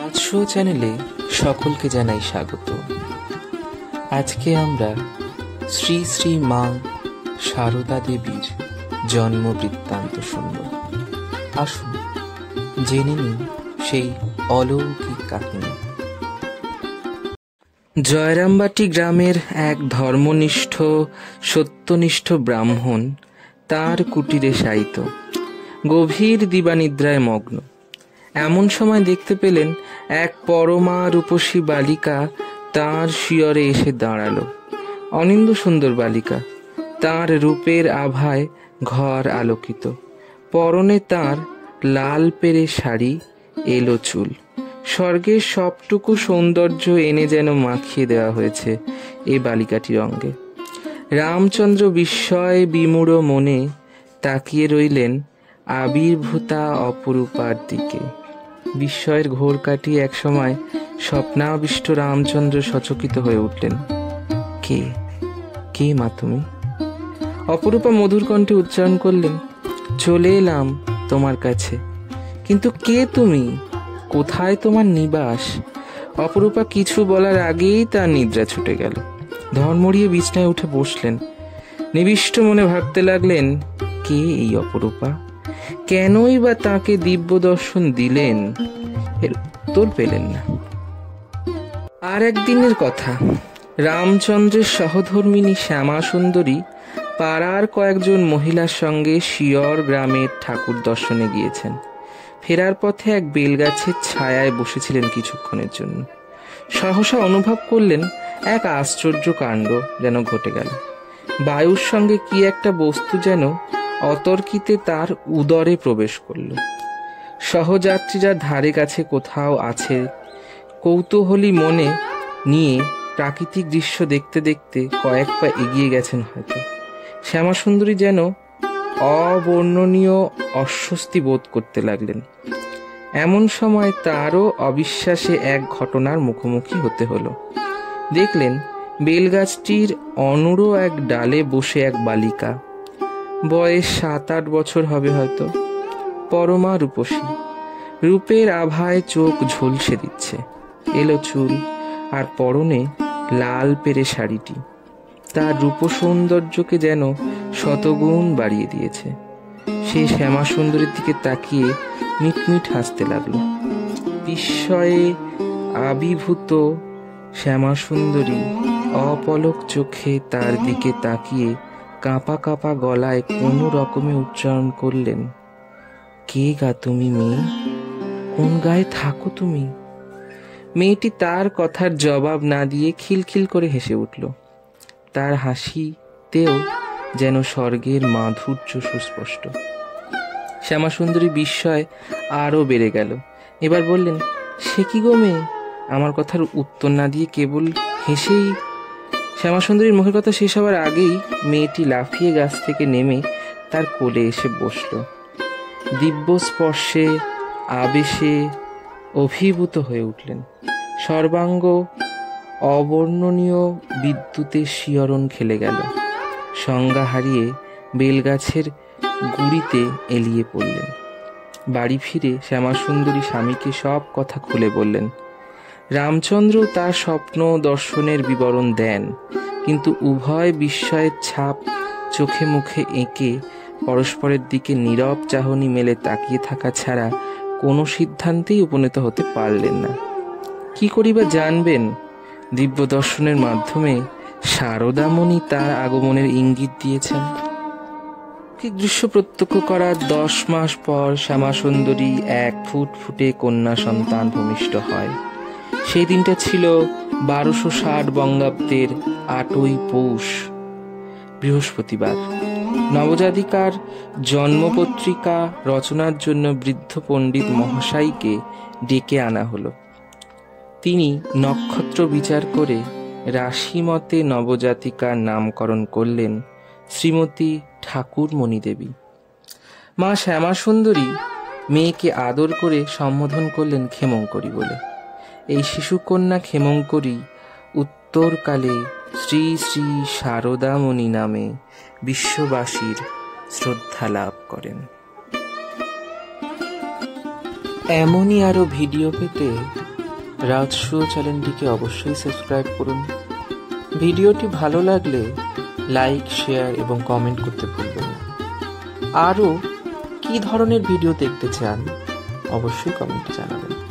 রাজশো চ্যানেলে সকলকে জানাই স্বাগত। আজকে আমরা শ্রী শ্রী মা সারদা দেবীর জন্ম বৃত্তান্ত শুনব। আসুন জেনে নিন সেই অলৌকিক কাহিনী। জয়রামবাটি গ্রামের এক ধর্মনিষ্ঠ সত্যনিষ্ঠ ব্রাহ্মণ তার কুটিরে শায়িত, গভীর দিবানিদ্রায় মগ্ন। এমন সময় দেখতে পেলেন এক পরমা রূপসী বালিকা তাঁর শিয়রে এসে দাঁড়ালো। অনিন্দ সুন্দর বালিকা, তাঁর রূপের আভায় ঘর আলোকিত। পরনে তাঁর লাল পেরে শাড়ি, এলো চুল। স্বর্গের সবটুকু সৌন্দর্য এনে যেন মাখিয়ে দেওয়া হয়েছে এ বালিকাটির অঙ্গে। রামচন্দ্র বিস্ময় বিমূঢ় মনে তাকিয়ে রইলেন আবির্ভূতা অপরূপার দিকে। বিস্ময়ের ঘোর কাটিয়ে একসময় স্বপ্নাবিষ্ট রামচন্দ্র সচকিত হয়ে উঠলেন। কে কে মা তুমি? অপরূপা মধুর কণ্ঠে উচ্চারণ করলেন, চলে এলাম তোমার কাছে, কিন্তু কে তুমি? কোথায় তোমার নিবাস? অপরূপা কিছু বলার আগেই তার নিদ্রা ছুটে গেল। ধর্মড়িয়ে বিছনায় উঠে বসলেন। নিবিষ্ট মনে ভাবতে লাগলেন, কে এই অপরূপা? কেনই বা তাকে দিব্য দর্শন দিলেন? এর উত্তর পেলেন না। আর একদিনের কথা, রামচন্দ্রের সহধর্মিণী শ্যামা সুন্দরী পাড়ার কয়েকজন মহিলার সঙ্গে শিয়র গ্রামের ঠাকুর দর্শনে গিয়েছেন। ফেরার পথে এক বেলগাছের ছায়ায় বসেছিলেন কিছুক্ষণের জন্য। সহসা অনুভব করলেন এক আশ্চর্য কাণ্ড যেন ঘটে গেল। বায়ুর সঙ্গে কি একটা বস্তু যেন অতর্কিতে তার উদরে প্রবেশ করল। সহযাত্রীরা ধারে কাছে কোথাও আছে কৌতূহলী মনে নিয়ে প্রাকৃতিক দৃশ্য দেখতে দেখতে কয়েক পা এগিয়ে গেছেন হয়তো। শ্যামাসুন্দরী যেন অবর্ণনীয় অস্বস্তি বোধ করতে লাগলেন। এমন সময় তারও অবিশ্বাসে এক ঘটনার মুখোমুখি হতে হলো। দেখলেন বেলগাছটির অনুরো এক ডালে বসে এক বালিকা, বয়স 7-8 বছর হবে হয়তো, পরমা রূপসী। রূপের আভায় চোখ ঝলসে দিচ্ছে। এলো চুল আর পরনে লাল পেরে শাড়িটি তার রূপ সৌন্দর্যকে যেন শতগুণ বাড়িয়ে দিয়েছে। সেই শ্যামা সুন্দরীর দিকে তাকিয়ে মিটমিট হাসতে লাগলো। বিস্ময়ে আবির্ভূত শ্যামা সুন্দরী অপলক চোখে তার দিকে তাকিয়ে কাঁপা কাঁপা গলায় কোনো রকমে উচ্চারণ করলেন, কে গা তুমি মেয়ে? কোন গায়ে থাকো তুমি? মেয়েটি তার কথার জবাব না দিয়ে খিলখিল করে হেসে উঠল। তার হাসিতেও যেন স্বর্গের মাধুর্য সুস্পষ্ট। শ্যামাসুন্দরী বিস্ময় আরও বেড়ে গেল। এবার বললেন, সে কি গো মেয়ে? আমার কথার উত্তর না দিয়ে কেবল হেসেই। শ্যামাসুন্দরীর মুখের কথা শেষ হওয়ার আগেই মেয়েটি লাফিয়ে গাছ থেকে নেমে তার কোলে এসে বসল। দিব্য স্পর্শে আবেশে অভিভূত হয়ে উঠলেন। সর্বাঙ্গ অবর্ণনীয় বিদ্যুতের শিহরণ খেলে গেল। সংজ্ঞা হারিয়ে বেলগাছের গুড়িতে এলিয়ে পড়লেন। বাড়ি ফিরে শ্যামাসুন্দরী স্বামীকে সব কথা খুলে বললেন। রামচন্দ্র তার স্বপ্ন দর্শনের বিবরণ দেন, কিন্তু উভয় বিস্ময়ের ছাপ চোখে মুখে এঁকে পরস্পরের দিকে নীরব চাহনি মেলে তাকিয়ে থাকা ছাড়া কোনো সিদ্ধান্তেই উপনীত হতে পারলেন না। কি করিবা জানবেন? দিব্য দর্শনের মাধ্যমে সারদামণি তার আগমনের ইঙ্গিত দিয়েছেন। কি দৃশ্য প্রত্যক্ষ করার 10 মাস পর শ্যামাসুন্দরী এক ফুটফুটে কন্যা সন্তান ভূমিষ্ঠ হয়। সেই দিনটা ছিল 1260 বঙ্গাব্দের 8ই পৌষ, বৃহস্পতিবার। নবজাতিকার জন্মপত্রিকা রচনার জন্য বৃদ্ধ পণ্ডিত মহাশয়কে ডেকে আনা হলো। তিনি নক্ষত্র বিচার করে রাশিমতে নবজাতিকার নামকরণ করলেন শ্রীমতী ঠাকুরমণি দেবী। মা শ্যামাসুন্দরী মেয়েকে আদর করে সম্বোধন করলেন ক্ষেমঙ্করী বলে। এই শিশুকন্যা ক্ষেমঙ্করী উত্তরকালে শ্রী শ্রী সারদামণি নামে বিশ্ববাসীর শ্রদ্ধা লাভ করেন। এমনই আরো ভিডিও পেতে রাজসূয় চ্যানেলটিকে অবশ্যই সাবস্ক্রাইব করুন। ভিডিওটি ভালো লাগলে লাইক, শেয়ার এবং কমেন্ট করতে ভুলবেন না। আরও কী ধরনের ভিডিও দেখতে চান অবশ্যই কমেন্টে জানাবেন।